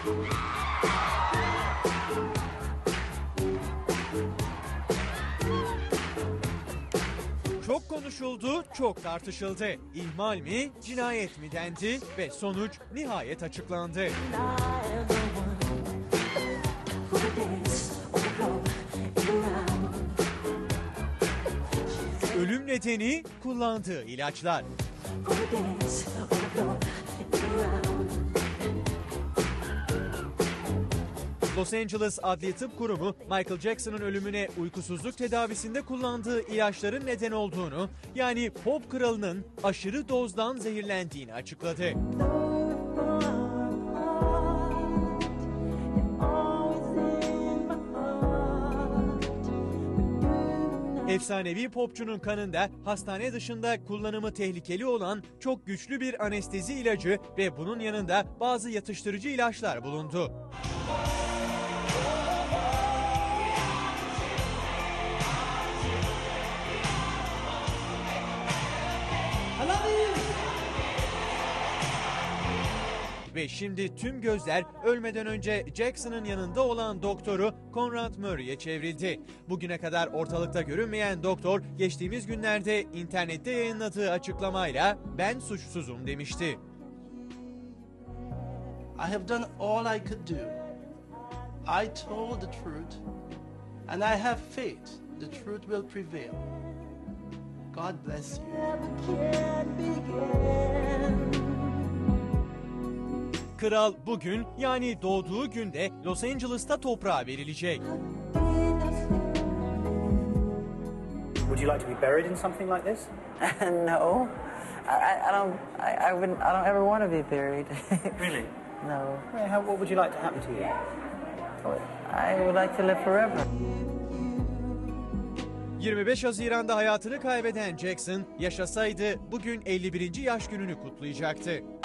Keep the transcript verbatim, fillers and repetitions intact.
Çok konuşuldu, çok tartışıldı. İhmal mi, cinayet mi dendi ve sonuç nihayet açıklandı. Ölüm nedeni kullandığı ilaçlar. Los Angeles Adli Tıp Kurumu, Michael Jackson'ın ölümüne uykusuzluk tedavisinde kullandığı ilaçların neden olduğunu, yani pop kralının aşırı dozdan zehirlendiğini açıkladı. Efsanevi popçunun kanında hastane dışında kullanımı tehlikeli olan çok güçlü bir anestezi ilacı ve bunun yanında bazı yatıştırıcı ilaçlar bulundu. Ve şimdi tüm gözler ölmeden önce Jackson'ın yanında olan doktoru Conrad Murray'e çevrildi. Bugüne kadar ortalıkta görünmeyen doktor geçtiğimiz günlerde internette yayınladığı açıklamayla "Ben suçsuzum" demişti. I have done all I could do. I told the truth and I have faith the truth will prevail. God bless you. Kral bugün, yani doğduğu günde Los Angeles'ta toprağa verilecek. Would you like to be buried in something like this? No, I, I don't. I, I wouldn't. I don't ever want to be buried. Really? No. Well, how, what would you like to happen to you? I would like to live forever. yirmi beş Haziran'da hayatını kaybeden Jackson, yaşasaydı bugün elli birinci yaş gününü kutlayacaktı.